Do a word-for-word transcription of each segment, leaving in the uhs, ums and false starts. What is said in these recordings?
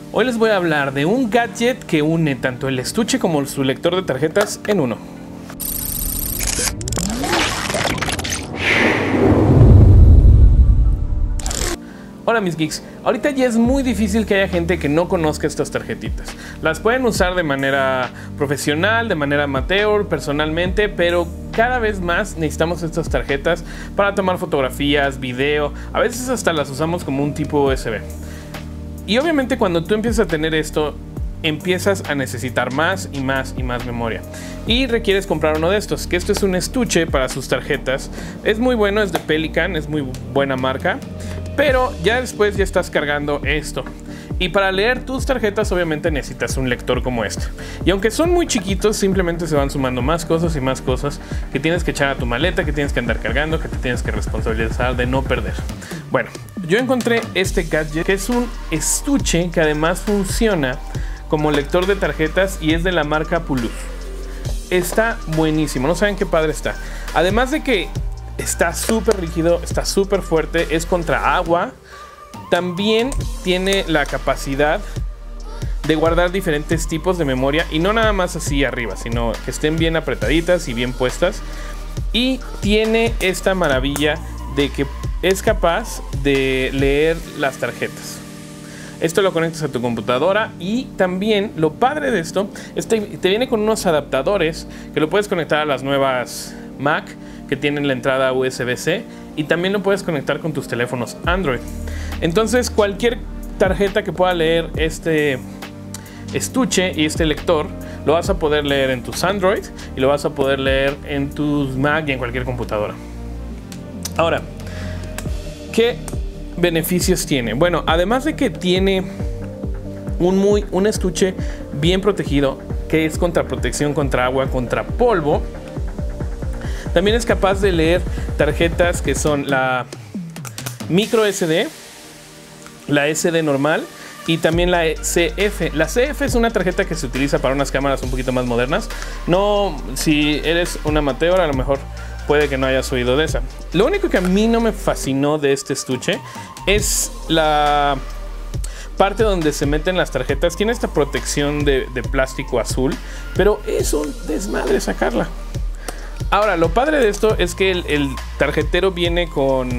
Hoy les voy a hablar de un gadget que une tanto el estuche como su lector de tarjetas en uno. Hola mis geeks, ahorita ya es muy difícil que haya gente que no conozca estas tarjetitas. Las pueden usar de manera profesional, de manera amateur, personalmente, pero cada vez más necesitamos estas tarjetas para tomar fotografías, video, a veces hasta las usamos como un tipo U S B. Y obviamente cuando tú empiezas a tener esto, empiezas a necesitar más y más y más memoria. Y requieres comprar uno de estos, que esto es un estuche para sus tarjetas. Es muy bueno, es de Pelican, es muy buena marca. Pero ya después ya estás cargando esto. Y para leer tus tarjetas obviamente necesitas un lector como este. Y aunque son muy chiquitos, simplemente se van sumando más cosas y más cosas que tienes que echar a tu maleta, que tienes que andar cargando, que te tienes que responsabilizar de no perder. Bueno, yo encontré este gadget que es un estuche que además funciona como lector de tarjetas y es de la marca Puluz. Está buenísimo, no saben qué padre está. Además de que está súper rígido, está súper fuerte, es contra agua. También tiene la capacidad de guardar diferentes tipos de memoria y no nada más así arriba, sino que estén bien apretaditas y bien puestas. Y tiene esta maravilla de que es capaz de leer las tarjetas. Esto lo conectas a tu computadora y también lo padre de esto es que te viene con unos adaptadores que lo puedes conectar a las nuevas Mac que tienen la entrada U S B C y también lo puedes conectar con tus teléfonos Android. Entonces cualquier tarjeta que pueda leer este estuche y este lector lo vas a poder leer en tus Android y lo vas a poder leer en tus Mac y en cualquier computadora. Ahora, ¿qué beneficios tiene? Bueno, además de que tiene un, muy, un estuche bien protegido, que es contra protección contra agua, contra polvo, también es capaz de leer tarjetas que son la micro S D, la S D normal y también la C F. La C F es una tarjeta que se utiliza para unas cámaras un poquito más modernas. No, si eres un amateur, a lo mejor puede que no hayas oído de esa. Lo único que a mí no me fascinó de este estuche es la parte donde se meten las tarjetas. Tiene esta protección de, de plástico azul, pero es un desmadre sacarla. Ahora, lo padre de esto es que el, el tarjetero viene con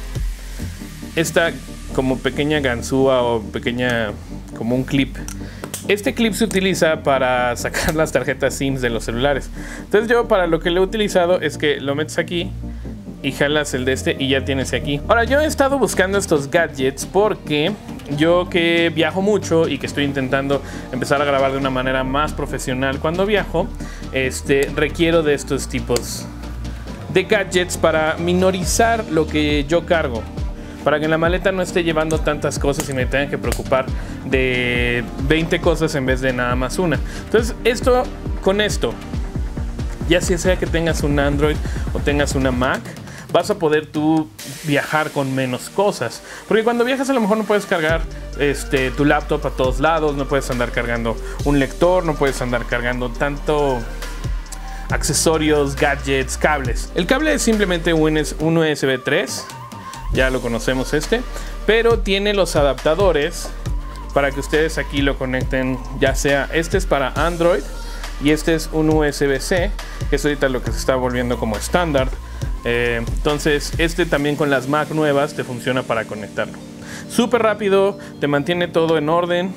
esta como pequeña ganzúa o pequeña como un clip. Este clip se utiliza para sacar las tarjetas SIMs de los celulares. Entonces yo para lo que lo he utilizado es que lo metes aquí y jalas el de este y ya tienes aquí. Ahora, yo he estado buscando estos gadgets porque yo que viajo mucho y que estoy intentando empezar a grabar de una manera más profesional cuando viajo, este, requiero de estos tipos de gadgets para minorizar lo que yo cargo, para que en la maleta no esté llevando tantas cosas y me tengan que preocupar de veinte cosas en vez de nada más una. Entonces esto, con esto, ya sea que tengas un Android o tengas una Mac, vas a poder tú viajar con menos cosas. Porque cuando viajas a lo mejor no puedes cargar este, tu laptop a todos lados, no puedes andar cargando un lector, no puedes andar cargando tanto accesorios, gadgets, cables. El cable es simplemente un U S B tres, ya lo conocemos este, pero tiene los adaptadores para que ustedes aquí lo conecten, ya sea este es para Android y este es un U S B C, que es ahorita lo que se está volviendo como estándar. Eh, entonces este también con las Mac nuevas te funciona para conectarlo. Súper rápido, te mantiene todo en orden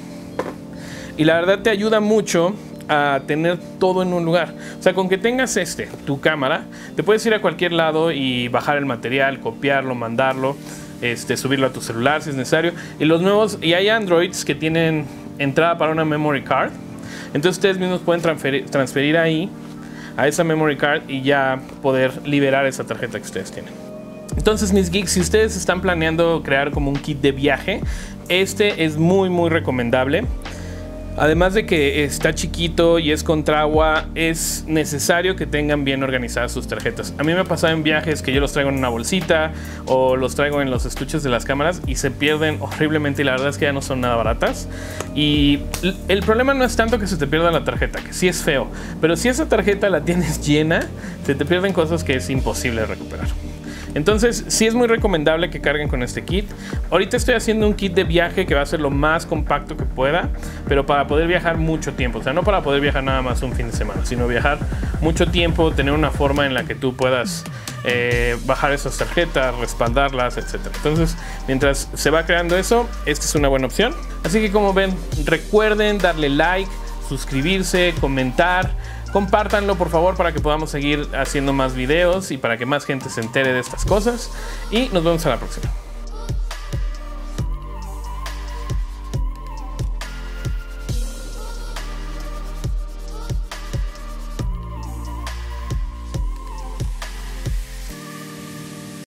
y la verdad te ayuda mucho a tener todo en un lugar. O sea, con que tengas este, tu cámara, te puedes ir a cualquier lado y bajar el material, copiarlo, mandarlo, este, subirlo a tu celular si es necesario. Y los nuevos, y hay Androids que tienen entrada para una memory card. Entonces ustedes mismos pueden transferir, transferir ahí a esa memory card y ya poder liberar esa tarjeta que ustedes tienen. Entonces, mis geeks, si ustedes están planeando crear como un kit de viaje, este es muy muy recomendable. Además de que está chiquito y es contra agua, es necesario que tengan bien organizadas sus tarjetas. A mí me ha pasado en viajes que yo los traigo en una bolsita o los traigo en los estuches de las cámaras y se pierden horriblemente y la verdad es que ya no son nada baratas. Y el problema no es tanto que se te pierda la tarjeta, que sí es feo, pero si esa tarjeta la tienes llena, se te pierden cosas que es imposible recuperar. Entonces sí es muy recomendable que carguen con este kit. Ahorita estoy haciendo un kit de viaje que va a ser lo más compacto que pueda, pero para poder viajar mucho tiempo. O sea, no para poder viajar nada más un fin de semana, sino viajar mucho tiempo, tener una forma en la que tú puedas eh, bajar esas tarjetas, respaldarlas, etcétera. Entonces, mientras se va creando eso, esta es una buena opción. Así que como ven, recuerden darle like, suscribirse, comentar. Compártanlo por favor para que podamos seguir haciendo más videos y para que más gente se entere de estas cosas. Y nos vemos a la próxima.